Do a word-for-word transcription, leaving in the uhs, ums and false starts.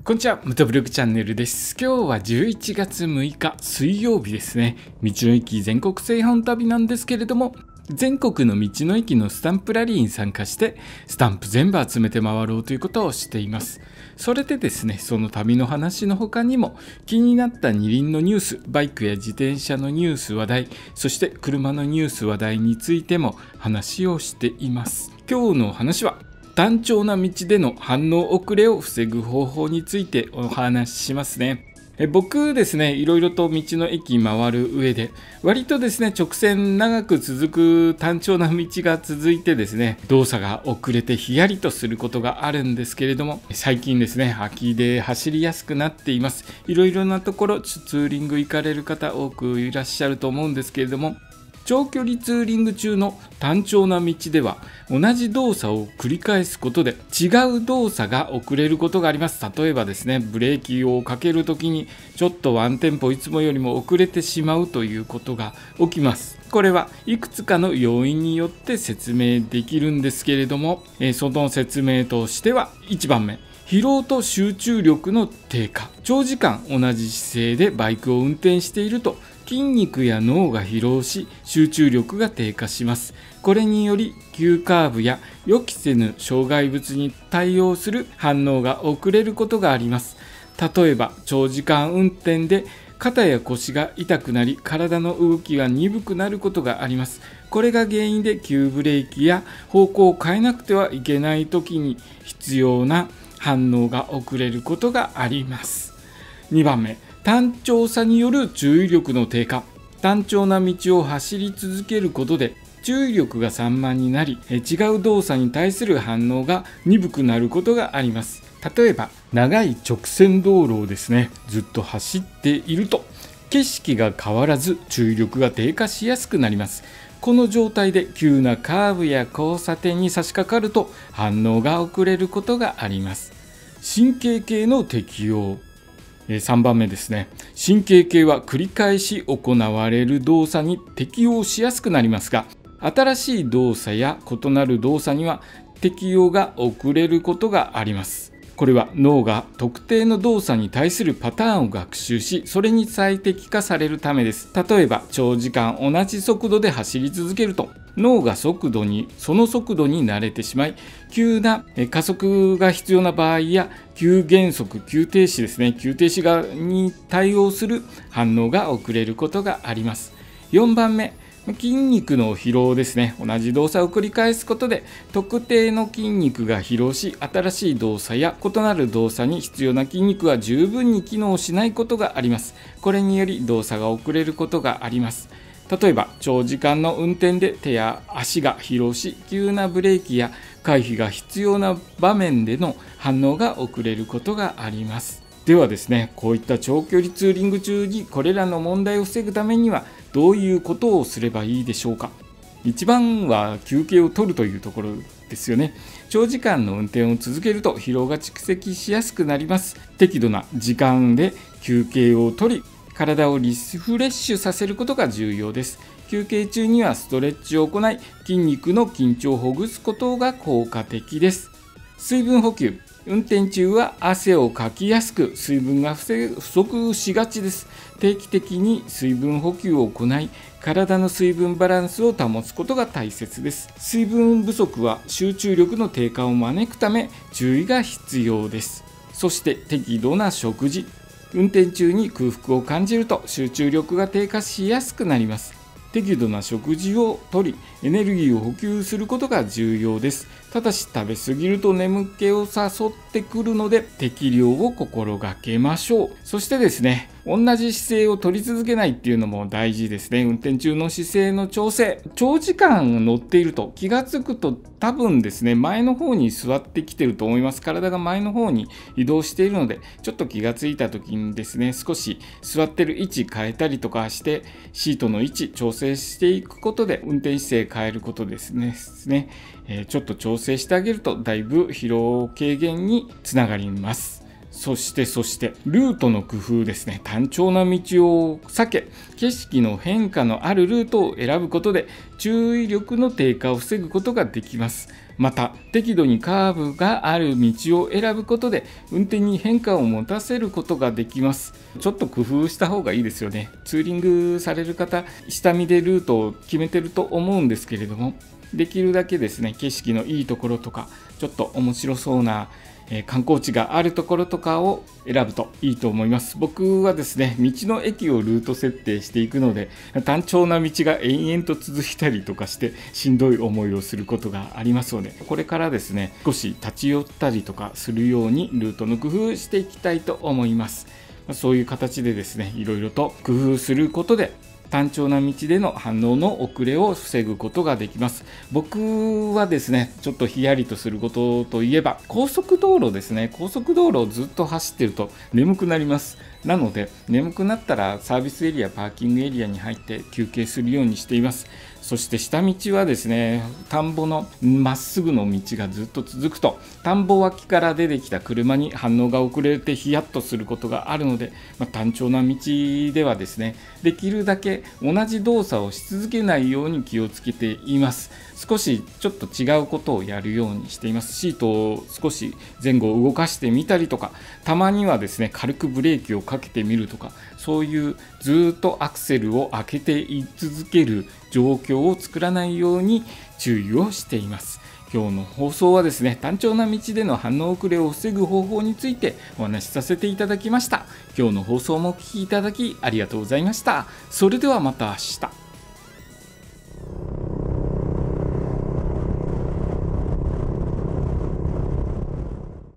こんにちは、ムトブログチャンネルです。今日はじゅういちがつむいか水曜日ですね。道の駅全国製本旅なんですけれども、全国の道の駅のスタンプラリーに参加してスタンプ全部集めて回ろうということをしています。それでですね、その旅の話の他にも気になった二輪のニュース、バイクや自転車のニュース話題、そして車のニュース話題についても話をしています。今日の話は単調な道での反応遅れを防ぐ方法についてお話ししますね。え僕ですね、いろいろと道の駅回る上で割とですね、直線長く続く単調な道が続いてですね、動作が遅れてヒヤリとすることがあるんですけれども、最近ですね、秋で走りやすくなっています。いろいろなところツーリング行かれる方多くいらっしゃると思うんですけれども、長距離ツーリング中の単調な道では同じ動作を繰り返すことで違う動作が遅れることがあります。例えばですね、ブレーキをかけるときにちょっとワンテンポいつもよりも遅れてしまうということが起きます。これはいくつかの要因によって説明できるんですけれども、その説明としてはいちばんめ、疲労と集中力の低下。長時間同じ姿勢でバイクを運転していると筋肉や脳が疲労し集中力が低下します。これにより急カーブや予期せぬ障害物に対応する反応が遅れることがあります。例えば長時間運転で肩や腰が痛くなり体の動きが鈍くなることがあります。これが原因で急ブレーキや方向を変えなくてはいけない時に必要な反応が遅れることがあります。にばんめ、単調さによる注意力の低下。単調な道を走り続けることで注意力が散漫になり、違う動作に対する反応が鈍くなることがあります。例えば長い直線道路をですね、ずっと走っていると景色が変わらず注意力が低下しやすくなります。この状態で急なカーブや交差点に差し掛かると反応が遅れることがあります。神経系の適応。さんばんめですね。神経系は繰り返し行われる動作に適応しやすくなりますが、新しい動作や異なる動作には適応が遅れることがあります。これは脳が特定の動作に対するパターンを学習し、それに最適化されるためです。例えば長時間同じ速度で走り続けると脳が速度にその速度に慣れてしまい、急な加速が必要な場合や急減速、急停止ですね、急停止がに対応する反応が遅れることがあります。よんばんめ、筋肉の疲労ですね。同じ動作を繰り返すことで特定の筋肉が疲労し、新しい動作や異なる動作に必要な筋肉が十分に機能しないことがあります。これにより動作が遅れることがあります。例えば長時間の運転で手や足が疲労し、急なブレーキや回避が必要な場面での反応が遅れることがあります。ではですね、こういった長距離ツーリング中にこれらの問題を防ぐためにはどういうことをすればいいでしょうか。一番は休憩を取るというところですよね。長時間の運転を続けると疲労が蓄積しやすくなります。適度な時間で休憩を取り、体をリフレッシュさせることが重要です。休憩中にはストレッチを行い、筋肉の緊張をほぐすことが効果的です。水分補給。運転中は汗をかきやすく、水分が不足しがちです。定期的に水分補給を行い、体の水分バランスを保つことが大切です。水分不足は集中力の低下を招くため注意が必要です。そして適度な食事。運転中に空腹を感じると集中力が低下しやすくなります。適度な食事をとり、エネルギーを補給することが重要です。ただし食べ過ぎると眠気を誘ってくるので適量を心がけましょう。そしてですね、同じ姿勢を取り続けないっていうのも大事ですね。運転中の姿勢の調整。長時間乗っていると気がつくと多分ですね、前の方に座ってきてると思います。体が前の方に移動しているので、ちょっと気がついた時にですね、少し座ってる位置変えたりとかしてシートの位置調整していくことで運転姿勢変えることですね。えー、ちょっと調整してあげるとだいぶ疲労軽減につながります。 そしてそしてルートの工夫ですね。単調な道を避け、景色の変化のあるルートを選ぶことで注意力の低下を防ぐことができます。また適度にカーブがある道を選ぶことで運転に変化を持たせることができます。ちょっと工夫した方がいいですよね。ツーリングされる方、下見でルートを決めてると思うんですけれども、できるだけですね、景色のいいところとかちょっと面白そうなえー、観光地があるところとかを選ぶといいと思います。僕はですね、道の駅をルート設定していくので、単調な道が延々と続いたりとかしてしんどい思いをすることがありますので、これからですね、少し立ち寄ったりとかするようにルートの工夫していきたいと思います。そういう形でですね、いろいろと工夫することで単調な道での反応の遅れを防ぐことができます。僕はですね、ちょっとヒヤリとすることといえば、高速道路ですね。高速道路をずっと走ってると眠くなります。なので、眠くなったらサービスエリア、パーキングエリアに入って休憩するようにしています。そして下道はですね、田んぼのまっすぐの道がずっと続くと、田んぼ脇から出てきた車に反応が遅れてヒヤッとすることがあるので、まあ、単調な道ではですね、できるだけ同じ動作をし続けないように気をつけています。少しちょっと違うことをやるようにしています。シートを少し前後動かしてみたりとか、たまにはですね、軽くブレーキをかけてみるとか、そういうずっとアクセルを開けてい続ける状況を作らないように注意をしています。今日の放送はですね、単調な道での反応遅れを防ぐ方法についてお話しさせていただきました。今日の放送もお聞きいただきありがとうございました。それではまた明日。